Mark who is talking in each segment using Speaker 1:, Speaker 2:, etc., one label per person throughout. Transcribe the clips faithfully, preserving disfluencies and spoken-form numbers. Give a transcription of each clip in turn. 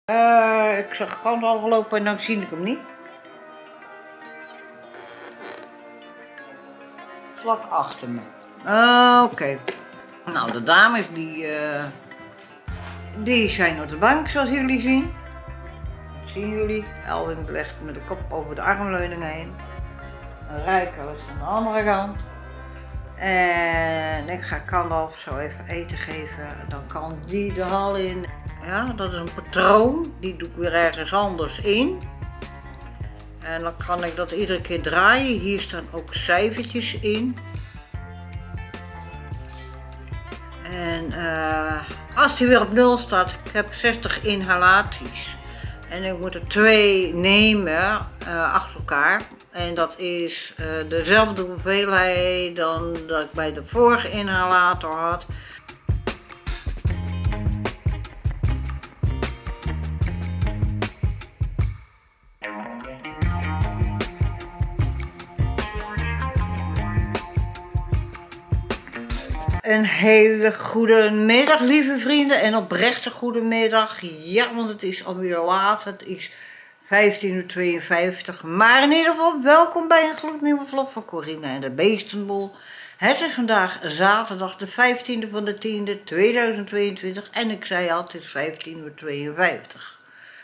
Speaker 1: Uh, ik zag kant al gelopen en dan zie ik hem niet. Vlak achter me. Uh, Oké. Okay. Nou, de dames die, uh, die zijn op de bank zoals jullie zien. Dat zien jullie. Elwin legt met de kop over de armleuning heen. Rijker is aan de andere kant. En ik ga Kandalf zo even eten geven. Dan kan die de hal in. Ja, dat is een patroon. Die doe ik weer ergens anders in. En dan kan ik dat iedere keer draaien. Hier staan ook cijfertjes in. En uh, als die weer op nul staat, ik heb zestig inhalaties. En ik moet er twee nemen uh, achter elkaar. En dat is uh, dezelfde hoeveelheid dan dat ik bij de vorige inhalator had. Een hele goede middag, lieve vrienden, en oprechte goede middag. Ja, want het is alweer laat. Het is vijftien uur tweeënvijftig. Maar in ieder geval, welkom bij een gloednieuwe vlog van Corina en de Beestenboel. Het is vandaag zaterdag de vijftiende van de tiende tweeduizend tweeëntwintig. En ik zei al, het is vijftien uur tweeënvijftig.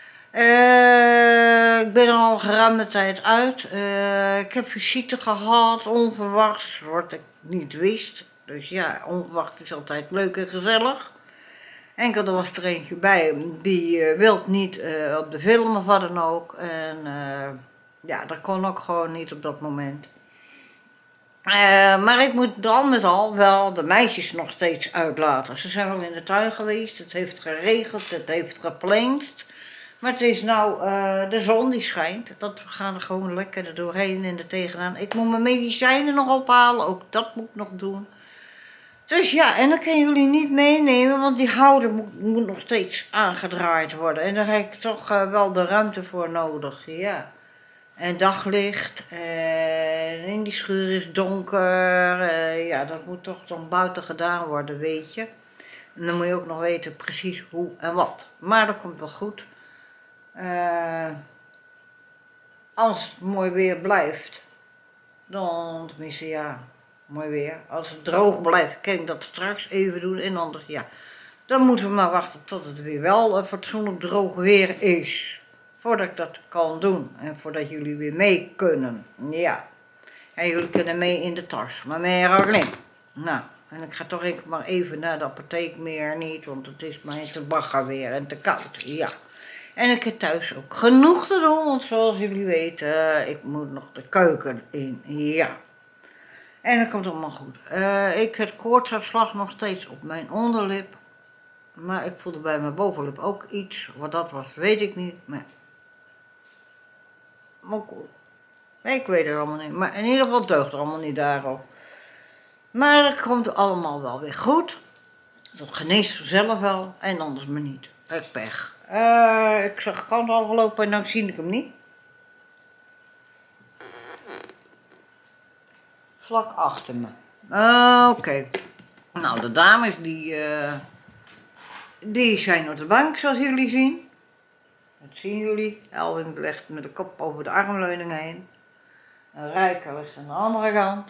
Speaker 1: Uh, ik ben er al geruime tijd uit. Uh, ik heb visite gehad, onverwachts, wat ik niet wist. Dus ja, onverwacht is altijd leuk en gezellig. Enkel er was er eentje bij, die uh, wil niet uh, op de film of wat dan ook. En uh, ja, dat kon ook gewoon niet op dat moment. Uh, maar ik moet dan met al wel de meisjes nog steeds uitlaten. Ze zijn wel in de tuin geweest, het heeft geregeld, het heeft geplenst. Maar het is nou, uh, de zon die schijnt, dat we gaan er gewoon lekker er doorheen en er tegenaan. Ik moet mijn medicijnen nog ophalen, ook dat moet ik nog doen. Dus ja, en dat kunnen jullie niet meenemen, want die houder moet, moet nog steeds aangedraaid worden. En daar heb ik toch uh, wel de ruimte voor nodig, ja. En daglicht, en in die schuur is donker, uh, ja, dat moet toch dan buiten gedaan worden, weet je. En dan moet je ook nog weten precies hoe en wat. Maar dat komt wel goed. Uh, als het mooi weer blijft, dan, tenminste ja... Mooi weer. Als het droog blijft, kan ik dat straks even doen. En anders, ja, dan moeten we maar wachten tot het weer wel uh, fatsoenlijk droog weer is. Voordat ik dat kan doen. En voordat jullie weer mee kunnen. Ja. En jullie kunnen mee in de tas. Maar meer alleen. Nou, en ik ga toch ik maar even naar de apotheek meer niet. Want het is mij te bagger weer en te koud. Ja. En ik heb thuis ook genoeg te doen. Want zoals jullie weten, uh, ik moet nog de keuken in. Ja. En dat komt allemaal goed. Uh, ik heb koortsaanslag nog steeds op mijn onderlip. Maar ik voelde bij mijn bovenlip ook iets. Wat dat was, weet ik niet. Maar, maar cool. Ik weet het allemaal niet. Maar in ieder geval deugt het allemaal niet daarop. Maar het komt allemaal wel weer goed. Dat geneest vanzelf wel. En anders maar niet. Ik pech. Uh, ik zag kant al gelopen en dan zie ik hem niet. Vlak achter me. Uh, Oké. Okay. Nou, de dames die, uh, die zijn op de bank zoals jullie zien. Dat zien jullie. Elwin legt met de kop over de armleuning heen. Rijker is aan de andere kant.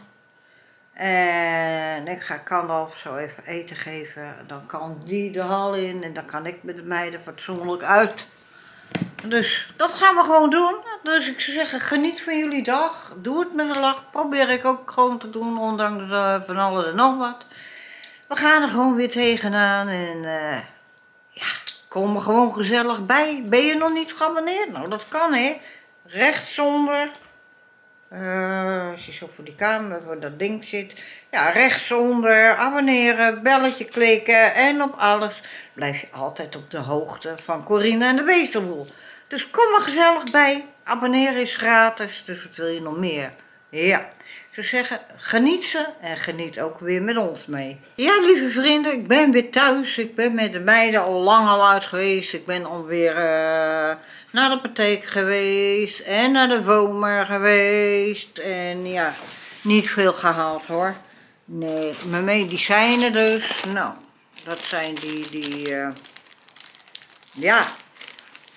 Speaker 1: En ik ga Kandalf zo even eten geven. Dan kan die de hal in en dan kan ik met de meiden fatsoenlijk uit. Dus dat gaan we gewoon doen. Dus ik zou zeggen, geniet van jullie dag. Doe het met een lach. Probeer ik ook gewoon te doen, ondanks uh, van alles en nog wat. We gaan er gewoon weer tegenaan. En uh, ja, kom er gewoon gezellig bij. Ben je nog niet geabonneerd? Nou, dat kan hè. Rechtsonder. Uh, als je zo voor die kamer, voor dat ding zit. Ja, rechtsonder. Abonneren, belletje klikken en op alles. Blijf je altijd op de hoogte van Corina en de Beestenboel. Dus kom er gezellig bij. Abonneren is gratis, dus wat wil je nog meer? Ja, ik zou zeggen, geniet ze en geniet ook weer met ons mee. Ja, lieve vrienden, ik ben weer thuis. Ik ben met de meiden al lang al uit geweest. Ik ben alweer uh, naar de apotheek geweest en naar de Vomer geweest. En ja, niet veel gehaald hoor. Nee, mijn medicijnen dus. Nou, dat zijn die, die uh, ja...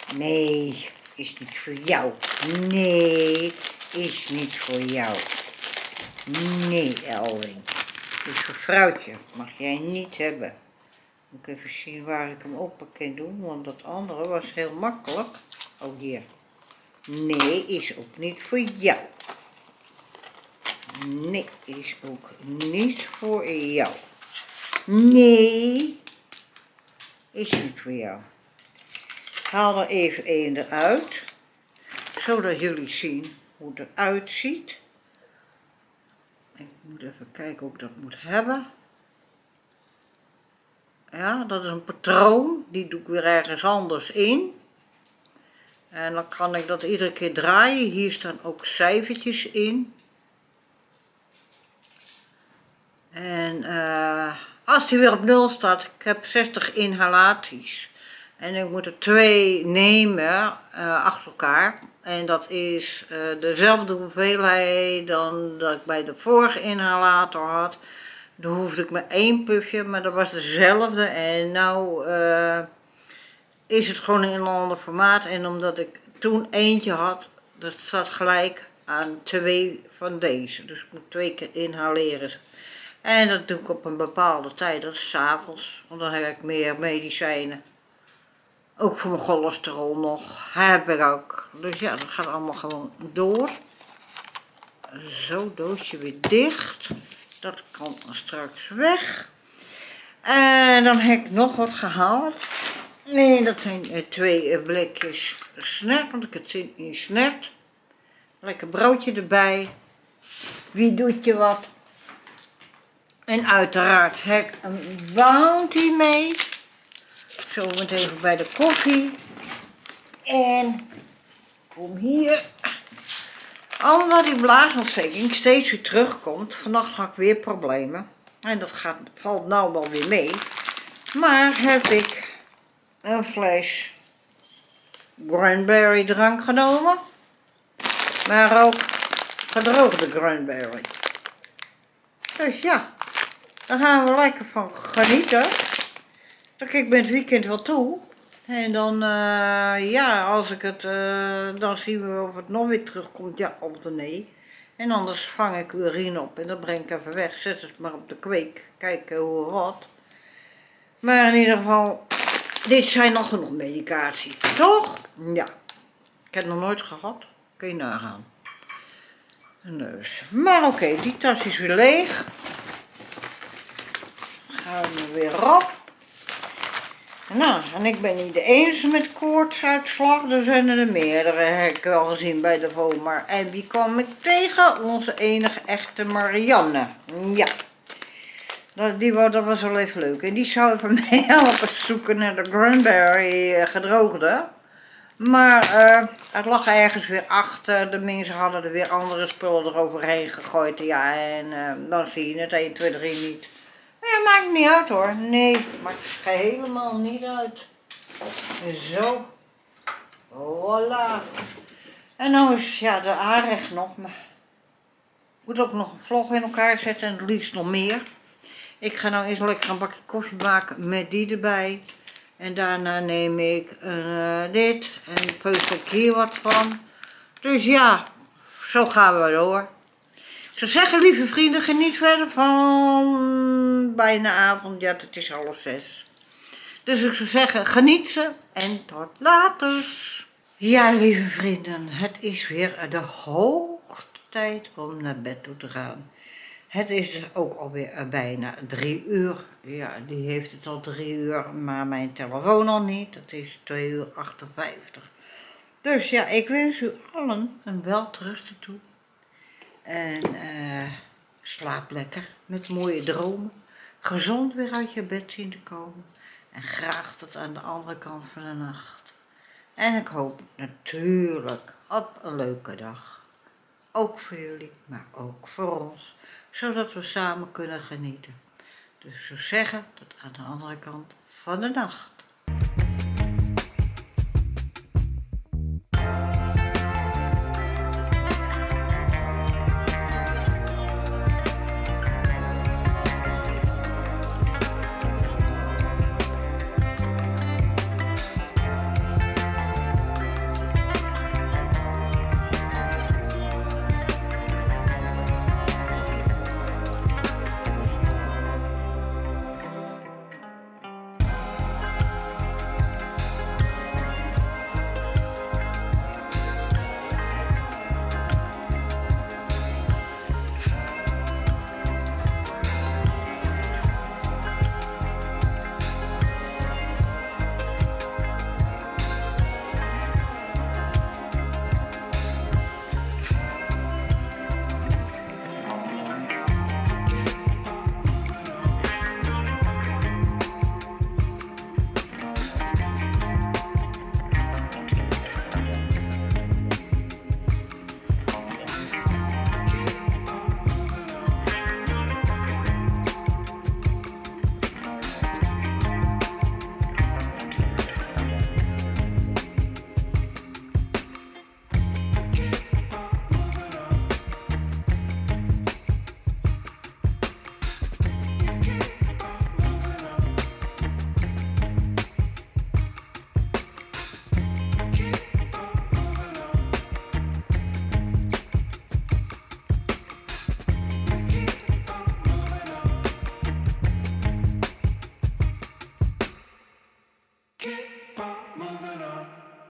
Speaker 1: Nee, is niet voor jou. Nee, is niet voor jou. Nee, Elwin. Dit is voor vrouwtje. Mag jij niet hebben. Moet ik even zien waar ik hem op kan doen, want dat andere was heel makkelijk. Oh, hier. Nee, is ook niet voor jou. Nee, is ook niet voor jou. Nee, is niet voor jou. Haal er even één eruit, zodat jullie zien hoe het eruit ziet. Ik moet even kijken hoe ik dat moet hebben. Ja, dat is een patroon, die doe ik weer ergens anders in. En dan kan ik dat iedere keer draaien. Hier staan ook cijfertjes in. En uh, als die weer op nul staat, ik heb zestig inhalaties. En ik moet er twee nemen uh, achter elkaar. En dat is uh, dezelfde hoeveelheid dan dat ik bij de vorige inhalator had. Dan hoefde ik maar één pufje, maar dat was dezelfde. En nou uh, is het gewoon in een ander formaat. En omdat ik toen eentje had, dat staat gelijk aan twee van deze. Dus ik moet twee keer inhaleren. En dat doe ik op een bepaalde tijd, dat is 's avonds. Want dan heb ik meer medicijnen. Ook voor mijn cholesterol nog, heb ik ook. Dus ja, dat gaat allemaal gewoon door. Zo, doosje weer dicht. Dat kan straks weg. En dan heb ik nog wat gehaald. Nee, dat zijn twee blikjes snert, want ik het zin in snert. Lekker broodje erbij. Wie doet je wat? En uiteraard heb ik een Bounty mee. Zo meteen bij de koffie. En kom hier. Omdat die blaasontsteking steeds weer terugkomt. Vannacht had ik weer problemen. En dat gaat, valt nou wel weer mee. Maar heb ik een fles cranberry drank genomen. Maar ook gedroogde cranberry. Dus ja, daar gaan we lekker van genieten. Dan kijk ik ben het weekend wel toe. En dan, uh, ja, als ik het, uh, dan zien we of het nog weer terugkomt, ja of nee. En anders vang ik urine op en dat breng ik even weg. Zet het maar op de kweek, kijken hoe of wat. Maar in ieder geval, dit zijn nog genoeg medicatie, toch? Ja, ik heb het nog nooit gehad, kun je nagaan. Dus. Maar oké, okay, die tas is weer leeg. Gaan we weer op. Nou, en ik ben niet de enige met koortsuitslag, er zijn er meerdere, heb ik wel gezien bij de Vomar. En wie kwam ik tegen? Onze enige echte Marianne. Ja, dat, die, dat was wel even leuk. En die zou even mee helpen zoeken naar de cranberry gedroogde. Maar uh, het lag ergens weer achter, de mensen hadden er weer andere spullen eroverheen gegooid. Ja, en uh, dan zie je het één, twee, drie niet. Ja, maakt niet uit hoor. Nee, maakt helemaal niet uit. Zo. Voilà. En nou is ja de aanrecht nog. Maar ik moet ook nog een vlog in elkaar zetten en het liefst nog meer. Ik ga nou eerst lekker een bakje koffie maken met die erbij. En daarna neem ik uh, dit en peus ik hier wat van. Dus ja, zo gaan we door. Ik zou zeggen, lieve vrienden, geniet verder van bijna avond. Ja, het is half zes. Dus ik zou zeggen, geniet ze en tot later. Ja, lieve vrienden, het is weer de hoogste tijd om naar bed toe te gaan. Het is ook alweer bijna drie uur. Ja, die heeft het al drie uur, maar mijn telefoon al niet. Het is twee uur achtenvijftig. Dus ja, ik wens u allen een welterusten toe. En uh, slaap lekker met mooie dromen. Gezond weer uit je bed zien te komen. En graag tot aan de andere kant van de nacht. En ik hoop natuurlijk op een leuke dag. Ook voor jullie, maar ook voor ons. Zodat we samen kunnen genieten. Dus ik zou zeggen, tot aan de andere kant van de nacht.